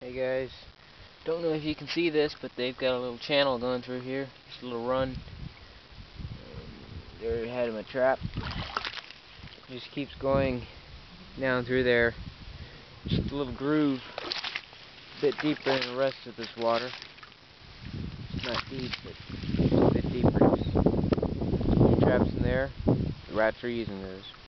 Hey guys, don't know if you can see this, but they've got a little channel going through here, just a little run. They're ahead of a trap. Just keeps going down through there. Just a little groove, a bit deeper than the rest of this water. It's not deep, but just a bit deeper. There's traps in there. The rats are using those.